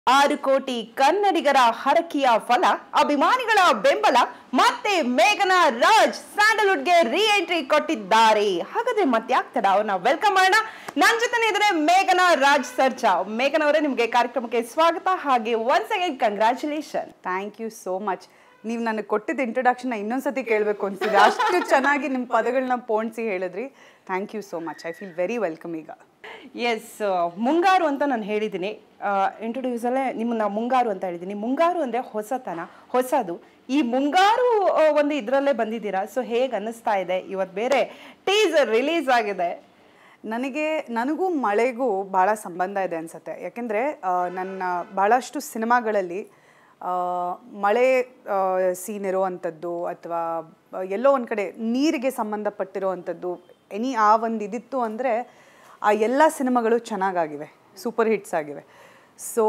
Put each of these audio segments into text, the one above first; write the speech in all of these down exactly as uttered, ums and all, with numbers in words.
ಆರು ಕೋಟಿ ಕನ್ನಡಿಗರ ಹರಕೆಯ ಫಲ ಅಭಿಮಾನಿಗಳ ಬೆಂಬಲ ಮತ್ತೆ ಮೇಘನಾ ರಾಜ್ ಸ್ಯಾಂಡಲ್ವುಡ್ಗೆ ರೀ ಎಂಟ್ರಿ ಕೊಟ್ಟಿದ್ದಾರೆ. ಹಾಗಾದ್ರೆ ಮತ್ತೆ ಆಗ್ತದ ಅವ್ರನ್ನ ವೆಲ್ಕಮ್ ಮಾಡೋಣ. ನನ್ನ ಜೊತೆ ಇದ್ರೆ ಮೇಘನಾ ರಾಜ್ ಸರ್ಜಾ. ಮೇಘನಾ ಅವರೇ, ನಿಮಗೆ ಕಾರ್ಯಕ್ರಮಕ್ಕೆ ಸ್ವಾಗತ. ಹಾಗೆ once again congratulation. Thank you so much. ನೀವು ನನಗೆ ಕೊಟ್ಟಿದ್ದ ಇಂಟ್ರೊಡಕ್ಷನ್ ಇನ್ನೊಂದ್ಸತಿ ಕೇಳಬೇಕು ಅನ್ಸಿದೆ. ಅಷ್ಟು ಚೆನ್ನಾಗಿ ನಿಮ್ಮ ಪದಗಳನ್ನ ಪೋಣಿಸಿ ಹೇಳಿದ್ರಿ. Thank you so much. I feel very welcome. ಈಗ ಎಸ್, ಮುಂಗಾರು ಅಂತ ನಾನು ಹೇಳಿದ್ದೀನಿ ಇಂಟ್ರೊಡ್ಯೂಸಲ್ಲೇ, ನಿಮ್ಮನ್ನ ಮುಂಗಾರು ಅಂತ ಹೇಳಿದ್ದೀನಿ. ಮುಂಗಾರು ಅಂದರೆ ಹೊಸತನ, ಹೊಸದು. ಈ ಮುಂಗಾರು ಒಂದು ಇದರಲ್ಲೇ ಬಂದಿದ್ದೀರಾ. ಸೊ ಹೇಗೆ ಅನ್ನಿಸ್ತಾ ಇದೆ? ಇವತ್ತು ಬೇರೆ ಟೀಸರ್ ರಿಲೀಸ್ ಆಗಿದೆ. ನನಗೆ ನನಗೂ ಮಳೆಗೂ ಭಾಳ ಸಂಬಂಧ ಇದೆ ಅನಿಸುತ್ತೆ. ಯಾಕೆಂದರೆ ನನ್ನ ಭಾಳಷ್ಟು ಸಿನಿಮಾಗಳಲ್ಲಿ ಮಳೆ ಸೀನ್ ಇರೋವಂಥದ್ದು ಅಥವಾ ಎಲ್ಲೋ ಒಂದು ಕಡೆ ನೀರಿಗೆ ಸಂಬಂಧಪಟ್ಟಿರೋವಂಥದ್ದು ಎನಿ ಆ ಒಂದು ಇದಿತ್ತು ಅಂದರೆ ಆ ಎಲ್ಲ ಸಿನಿಮಾಗಳು ಚೆನ್ನಾಗಾಗಿವೆ, ಸೂಪರ್ ಹಿಟ್ಸ್ ಆಗಿವೆ. ಸೊ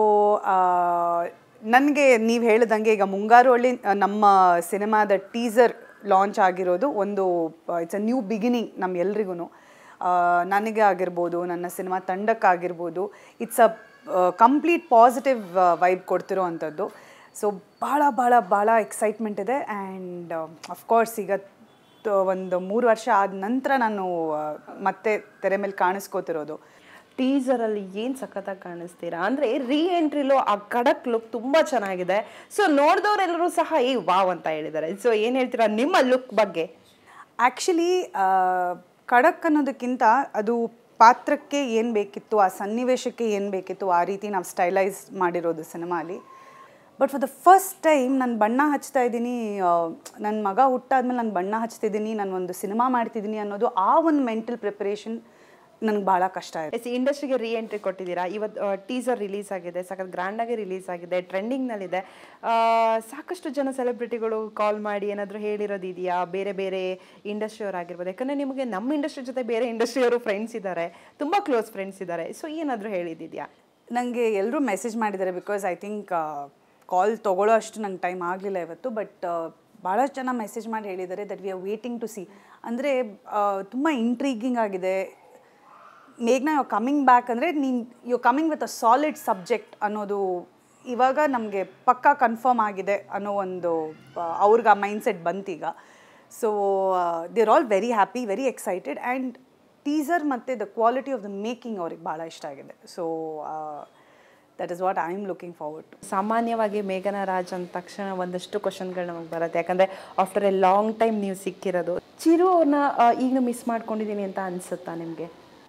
ನನಗೆ ನೀವು ಹೇಳಿದಂಗೆ ಈಗ ಮುಂಗಾರು ಹಳ್ಳಿ ನಮ್ಮ ಸಿನಿಮಾದ ಟೀಸರ್ ಲಾಂಚ್ ಆಗಿರೋದು ಒಂದು ಇಟ್ಸ್ ಅ ನ್ಯೂ ಬಿಗಿನಿಂಗ್ ನಮ್ಮ ಎಲ್ರಿಗೂ. ನನಗೆ ಆಗಿರ್ಬೋದು, ನನ್ನ ಸಿನಿಮಾ ತಂಡಕ್ಕಾಗಿರ್ಬೋದು, it's a complete positive vibe ಕೊಡ್ತಿರೋ ಅಂಥದ್ದು. ಸೊ ಭಾಳ ಭಾಳ ಭಾಳ ಎಕ್ಸೈಟ್ಮೆಂಟ್ ಇದೆ. ಆ್ಯಂಡ್ ಅಫ್ಕೋರ್ಸ್ ಈಗ ಒಂದು ಮೂರು ವರ್ಷ ಆದ ನಂತರ ನಾನು ಮತ್ತೆ ತೆರೆ ಮೇಲೆ ಕಾಣಿಸ್ಕೋತಿರೋದು. ಟೀಸರಲ್ಲಿ ಏನು ಸಖತ್ತಾಗಿ ಕಾಣಿಸ್ತೀರಾ ಅಂದರೆ, ರೀ ಎಂಟ್ರಿಲೋ ಆ ಖಡಕ್ ಲುಕ್ ತುಂಬ ಚೆನ್ನಾಗಿದೆ. ಸೊ ನೋಡಿದವರೆಲ್ಲರೂ ಸಹ ಈ ವಾವ್ ಅಂತ ಹೇಳಿದ್ದಾರೆ. ಸೊ ಏನು ಹೇಳ್ತೀರಾ ನಿಮ್ಮ ಲುಕ್ ಬಗ್ಗೆ? ಆ್ಯಕ್ಚುಲಿ ಖಡಕ್ ಅನ್ನೋದಕ್ಕಿಂತ ಅದು ಪಾತ್ರಕ್ಕೆ ಏನು ಬೇಕಿತ್ತು, ಆ ಸನ್ನಿವೇಶಕ್ಕೆ ಏನು ಬೇಕಿತ್ತು, ಆ ರೀತಿ ನಾವು ಸ್ಟೈಲೈಸ್ ಮಾಡಿರೋದು ಸಿನಿಮಾಲಿ. But for the first time ನಾನು ಬಣ್ಣ ಹಚ್ತಾ ಇದ್ದೀನಿ, ನನ್ನ ಮಗ ಹುಟ್ಟಾದ್ಮೇಲೆ ನಾನು ಬಣ್ಣ ಹಚ್ತಿದ್ದೀನಿ, ನಾನು ಒಂದು ಸಿನಿಮಾ ಮಾಡ್ತಿದ್ದೀನಿ ಅನ್ನೋದು ಆ ಒಂದು ಮೆಂಟಲ್ ಪ್ರಿಪರೇಷನ್ ನನಗೆ ಭಾಳ ಕಷ್ಟ ಇದೆ. ಎಸ್, ಇಂಡಸ್ಟ್ರಿಗೆ ರೀ ಎಂಟ್ರಿ ಕೊಟ್ಟಿದ್ದೀರಾ. ಇವತ್ತು ಟೀಸರ್ ರಿಲೀಸ್ ಆಗಿದೆ, ಸಖತ್ ಗ್ರ್ಯಾಂಡಾಗಿ ರಿಲೀಸ್ ಆಗಿದೆ, ಟ್ರೆಂಡಿಂಗ್ನಲ್ಲಿದೆ. ಸಾಕಷ್ಟು ಜನ ಸೆಲೆಬ್ರಿಟಿಗಳು ಕಾಲ್ ಮಾಡಿ ಏನಾದರೂ ಹೇಳಿರೋದು ಇದೆಯಾ? ಬೇರೆ ಬೇರೆ ಇಂಡಸ್ಟ್ರಿಯವರಾಗಿರ್ಬೋದು, ಯಾಕಂದರೆ ನಿಮಗೆ ನಮ್ಮ ಇಂಡಸ್ಟ್ರಿ ಜೊತೆ ಬೇರೆ ಇಂಡಸ್ಟ್ರಿಯವರು ಫ್ರೆಂಡ್ಸ್ ಇದ್ದಾರೆ, ತುಂಬ ಕ್ಲೋಸ್ ಫ್ರೆಂಡ್ಸ್ ಇದ್ದಾರೆ. ಸೊ ಏನಾದರೂ ಹೇಳಿದ್ದಿದೆಯಾ? ನನಗೆ ಎಲ್ಲರೂ ಮೆಸೇಜ್ ಮಾಡಿದ್ದಾರೆ. ಬಿಕಾಸ್ ಐ ಥಿಂಕ್ ಕಾಲ್ ತೊಗೊಳ್ಳೋ ಅಷ್ಟು ನಂಗೆ ಟೈಮ್ ಆಗಲಿಲ್ಲ ಇವತ್ತು. ಬಟ್ ಭಾಳಷ್ಟು ಜನ ಮೆಸೇಜ್ ಮಾಡಿ ಹೇಳಿದ್ದಾರೆ that we are waiting to see. ಅಂದರೆ ತುಂಬ ಇಂಟ್ರೀಗಿಂಗ್ ಆಗಿದೆ. ಮೇಘ್ನಾ ಯು ಕಮಿಂಗ್ ಬ್ಯಾಕ್ ಅಂದರೆ ನೀನು you coming with a solid subject ಅನ್ನೋದು ಇವಾಗ ನಮಗೆ ಪಕ್ಕಾ ಕನ್ಫರ್ಮ್ ಆಗಿದೆ ಅನ್ನೋ ಒಂದು ಅವ್ರಿಗೆ ಆ ಮೈಂಡ್ಸೆಟ್ ಬಂತೀಗ. So they are all very happy, very excited. And teaser ಮತ್ತು the quality of the making ಅವ್ರಿಗೆ ಭಾಳ ಇಷ್ಟ ಆಗಿದೆ. So that is what I am looking forward to. ಸಾಮಾನ್ಯವಾಗಿ ಮೇಘನಾ ರಾಜ್ ಅಂದ ತಕ್ಷಣ ಒಂದಷ್ಟು ಕ್ವಶನ್ಗಳು ನಮಗೆ ಬರುತ್ತೆ. ಯಾಕಂದರೆ ಆಫ್ಟರ್ ಎ ಲಾಂಗ್ ಟೈಮ್ ನೀವು ಸಿಕ್ಕಿರೋದು. ಚಿರು ಅವ್ರನ್ನ ಈಗ ಮಿಸ್ ಮಾಡ್ಕೊಂಡಿದ್ದೀನಿ ಅಂತ ಅನಿಸುತ್ತಾ ನಿಮಗೆ?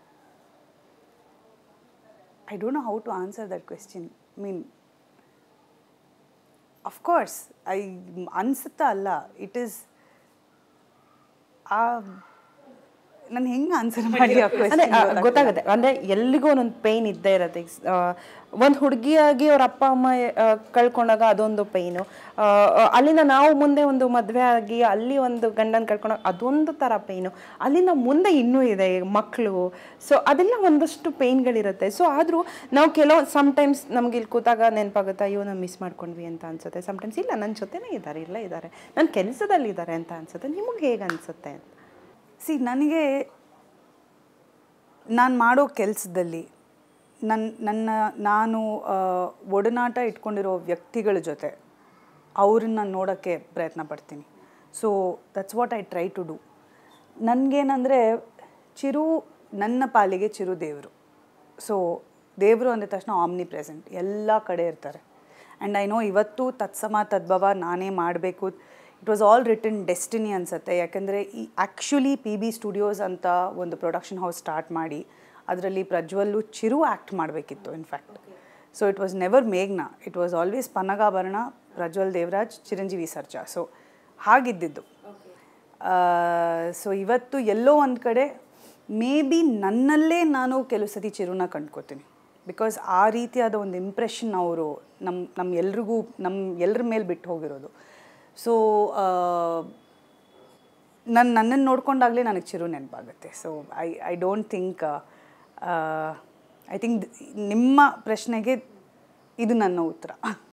I don't know how to answer that question. I mean, of course, I ಅನ್ಸುತ್ತಾ ಅಲ್ಲ, ಇಟ್ ಈಸ್ ಆ ನಾನು ಹೆಂಗೆ ಆನ್ಸರ್ ಮಾಡಿ ಅಂದರೆ ಗೊತ್ತಾಗುತ್ತೆ. ಅಂದರೆ ಎಲ್ಲಿಗೂ ಒಂದೊಂದು ಪೇಯ್ನ್ ಇದ್ದೇ ಇರುತ್ತೆ. ಒಂದು ಹುಡುಗಿಯಾಗಿ ಅವ್ರ ಅಪ್ಪ ಅಮ್ಮ ಕಳ್ಕೊಂಡಾಗ ಅದೊಂದು ಪೇಯ್ನು, ಅಲ್ಲಿಂದ ನಾವು ಮುಂದೆ ಒಂದು ಮದುವೆ ಆಗಿ ಅಲ್ಲಿ ಒಂದು ಗಂಡನ ಕಳ್ಕೊಂಡಾಗ ಅದೊಂದು ಥರ ಪೇಯ್ನು, ಅಲ್ಲಿಂದ ಮುಂದೆ ಇನ್ನೂ ಇದೆ ಮಕ್ಕಳು. ಸೊ ಅದೆಲ್ಲ ಒಂದಷ್ಟು ಪೇಯ್ನ್ಗಳಿರುತ್ತೆ. ಸೊ ಆದರೂ ನಾವು ಕೆಲವು ಸಮ್ಟೈಮ್ಸ್ ನಮ್ಗೆ ಇಲ್ಲಿ ಕೂತಾಗ ನೆನಪಾಗುತ್ತೆ, ಅಯ್ಯೋ ನಾವು ಮಿಸ್ ಮಾಡ್ಕೊಂಡ್ವಿ ಅಂತ ಅನ್ಸುತ್ತೆ. ಸಮ್ಟೈಮ್ಸ್ ಇಲ್ಲ, ನನ್ನ ಜೊತೆನೇ ಇದ್ದಾರೆ, ಇಲ್ಲ ಇದ್ದಾರೆ, ನನ್ನ ಕೆಲಸದಲ್ಲಿ ಇದ್ದಾರೆ ಅಂತ ಅನ್ಸುತ್ತೆ. ನಿಮಗೆ ಹೇಗೆ ಅನಿಸುತ್ತೆ? ಸಿ, ನನಗೆ ನಾನು ಮಾಡೋ ಕೆಲಸದಲ್ಲಿ ನನ್ನ ನನ್ನ ನಾನು ಒಡನಾಟ ಇಟ್ಕೊಂಡಿರೋ ವ್ಯಕ್ತಿಗಳ ಜೊತೆ ಅವ್ರನ್ನ ನೋಡೋಕ್ಕೆ ಪ್ರಯತ್ನ ಪಡ್ತೀನಿ. So that's what I try to do. ನನಗೇನಂದರೆ ಚಿರು ನನ್ನ ಪಾಲಿಗೆ ಚಿರು ದೇವರು. ಸೊ ದೇವರು ಅಂದ ತಕ್ಷಣ ಆಮ್ನಿ ಪ್ರೆಸೆಂಟ್, ಎಲ್ಲ ಕಡೆ ಇರ್ತಾರೆ. ಆ್ಯಂಡ್ ಐ ನೋ ಇವತ್ತು ತತ್ಸಮ ತದ್ಭವ ನಾನೇ ಮಾಡಬೇಕು. It was all written destiny ಅನಿಸುತ್ತೆ. ಯಾಕೆಂದರೆ ಈ ಆ್ಯಕ್ಚುಲಿ ಪಿ ಬಿ ಸ್ಟುಡಿಯೋಸ್ ಅಂತ ಒಂದು ಪ್ರೊಡಕ್ಷನ್ ಹೌಸ್ ಸ್ಟಾರ್ಟ್ ಮಾಡಿ ಅದರಲ್ಲಿ ಪ್ರಜ್ವಲ್ಲು ಚಿರು ಆ್ಯಕ್ಟ್ ಮಾಡಬೇಕಿತ್ತು in fact. So it was never ಮೇಘ್ನಾ, it was always Pannagabharana, Prajwal Devaraj, Chiranjeevi Sarja. So ಹಾಗಿದ್ದಿದ್ದು. ಸೊ ಇವತ್ತು ಎಲ್ಲೋ ಒಂದು ಕಡೆ ಮೇ ಬಿ ನನ್ನಲ್ಲೇ ನಾನು ಕೆಲವು ಸತಿ ಚಿರುನ ಕಂಡ್ಕೋತೀನಿ. ಬಿಕಾಸ್ ಆ ರೀತಿಯಾದ ಒಂದು ಇಂಪ್ರೆಷನ್ ಅವರು ನಮ್ಮ ನಮ್ಮ ಎಲ್ರಿಗೂ ನಮ್ಮ ಎಲ್ಲರ ಮೇಲೆ ಬಿಟ್ಟು ಹೋಗಿರೋದು. ಸೊ ನನ್ನ ನನ್ನನ್ನು ನೋಡ್ಕೊಂಡಾಗಲೇ ನನಗೆ ಚಿರು ನೆನಪಾಗುತ್ತೆ. So I I don't think I think ನಿಮ್ಮ ಪ್ರಶ್ನೆಗೆ ಇದು ನನ್ನ ಉತ್ತರ.